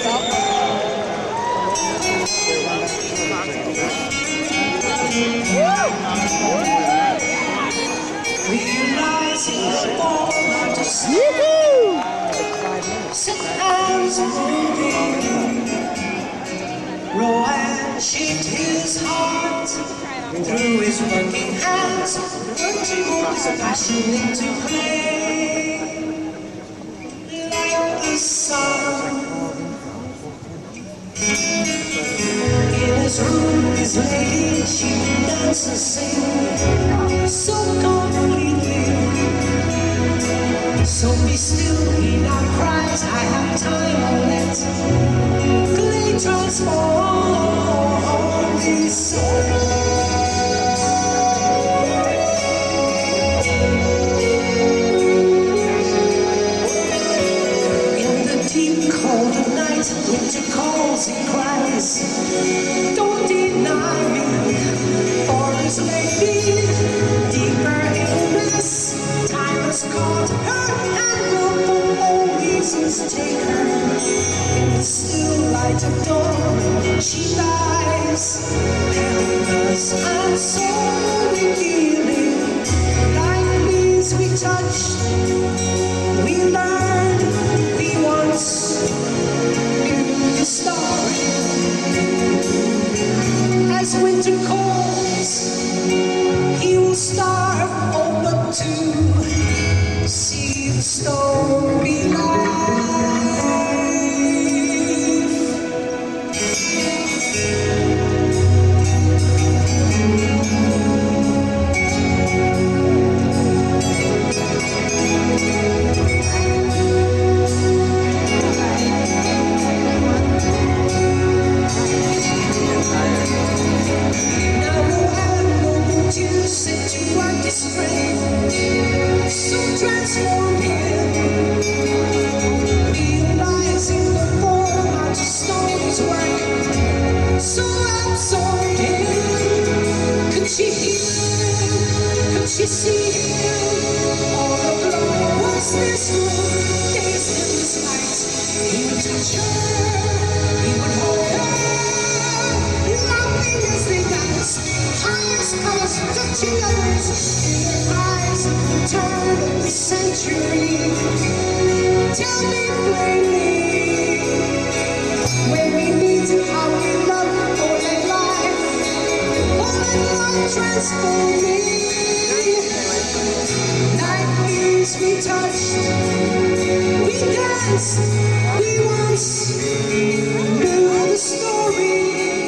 Realizing the ball not to stop. Set hands moving. Rowan shaped his heart through his working hands, put his passion into play. Like the sun in his room, his lady, she dances and sings so completely. So be still, he now cries, I have time, I'll let clay transform his soul. In the deep cold of night, winter calls, he cries, don't deny me, for his lady, deeper in bliss. Time has caught her and will for all reasons take her. In the still light of dawn, she lies, helpless and so revealing. Like leaves we touched, we learned, we once knew the story. As winter calls, he will starve, oh, but to see the snow be life. So transformed him, realizing the form how to stone his work. So absorbed him, could she hear him? Could she see him? All aglow was this room, dazed in this light. He would touch her, he would hold her, laughing as they danced, highest colors touching others. Turn of the century, tell me plainly, when we meet how we love, all that life transformed me. Like leaves we touched, we danced, we once knew the story.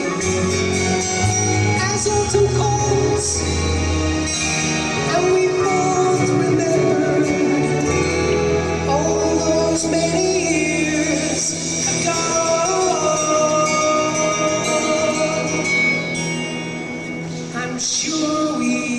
As autumn calls, and we both remember all those many years ago. I'm sure we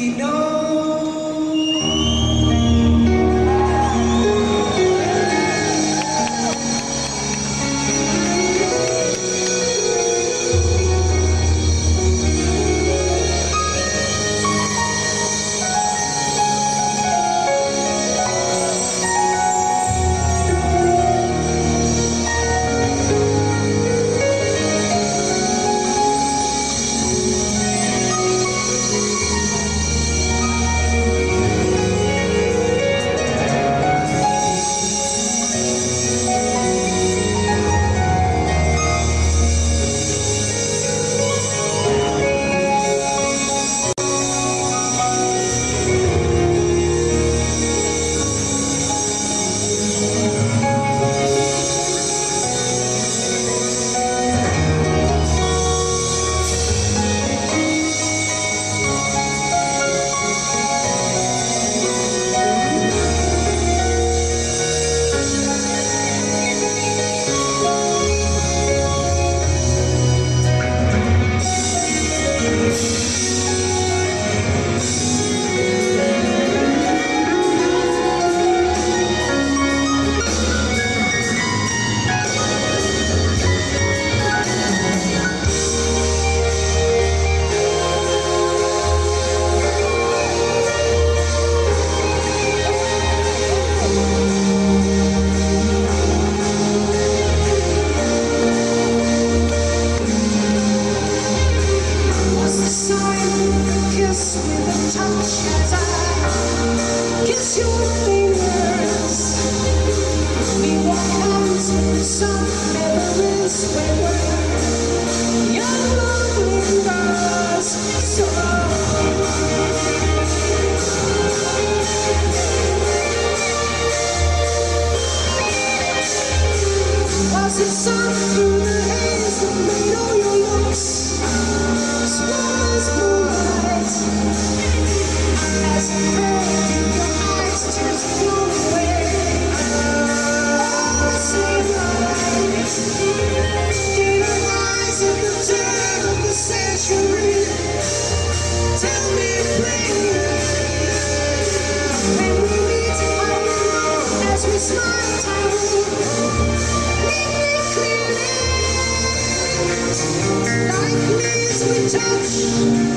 memories when we're young, lonely girls. So was it sun through the haze that made all your looks swell as moonlight? As I heard in your eyes just blown away, all the same light. Did I rise at the turn of the century? Tell me plainly, when we meet, I will know as we smile, I will leave me clearly. Like leaves we touch.